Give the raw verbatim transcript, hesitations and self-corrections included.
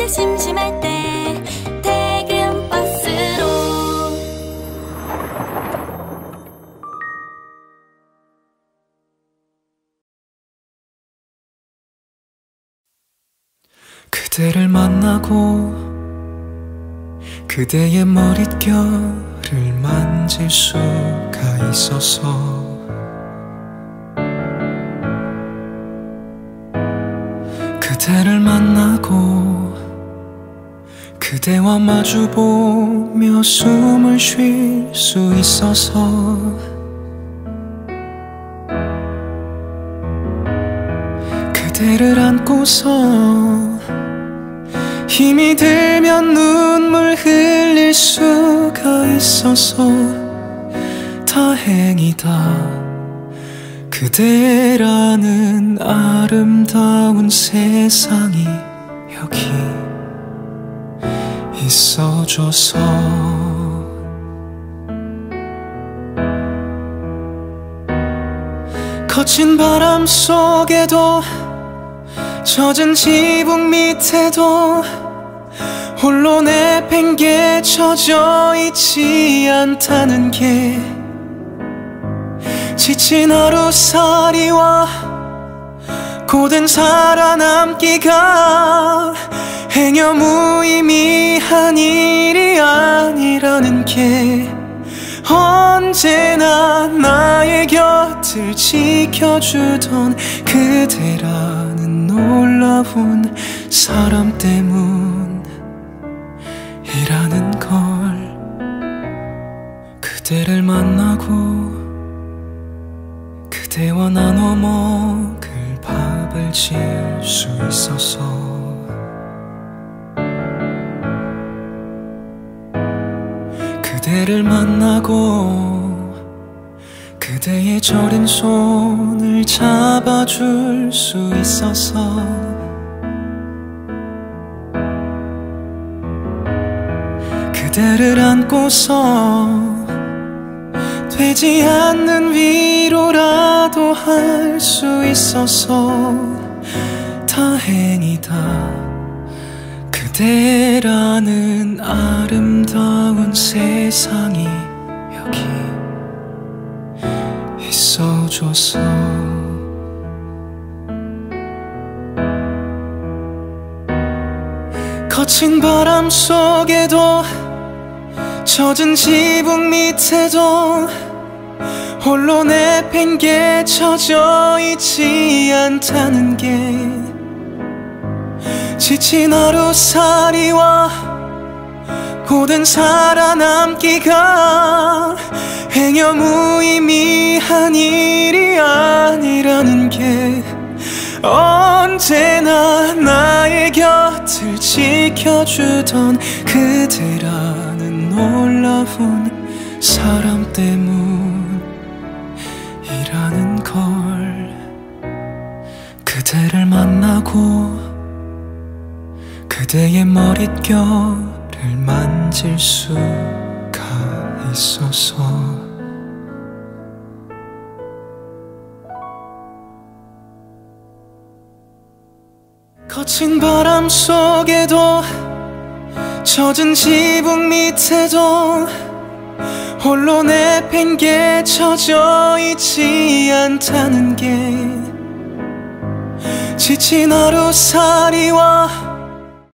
때 심심할 때 퇴근 버스로. 그대를 만나고 그대의 머릿결을 만질 수가 있어서 그대를 만나고 그대와 마주보며 숨을 쉴 수 있어서 그대를 안고서 힘이 들면 눈물 흘릴 수가 있어서 다행이다. 그대라는 아름다운 세상이 여기 있어줘서. 거친 바람 속에도 젖은 지붕 밑에도 홀로 내팽개쳐져 있지 않다는 게 지친 하루살이와 고된 살아남기가 행여 무의미한 일이 아니라는 게 언제나 나의 곁을 지켜주던 그대라는 놀라운 사람 때문이라는 걸. 그대를 만나고 그대와 나눠 먹을 밥을 지을 수 있어서 그대를 만나고 그대의 저린 손을 잡아줄 수 있어서 그대를 안고서 되지 않는 위로라도 할 수 있어서 다행이다. 그대라는 아름다운 세상이 여기 있어줘서. 거친 바람 속에도 젖은 지붕 밑에도 홀로 내팽개쳐져 있지 않다는 게 지친 하루살이와 고된 살아남기가 행여 무의미한 일이 아니라는 게 언제나 나의 곁을 지켜주던 그대라는 놀라운 사람 때문이라는 걸. 그대를 만나고 그대의 머릿결을 만질 수가 있어서 거친 바람 속에도 젖은 지붕 밑에도 홀로 내팽개쳐져 있지 않다는 게 지친 하루살이와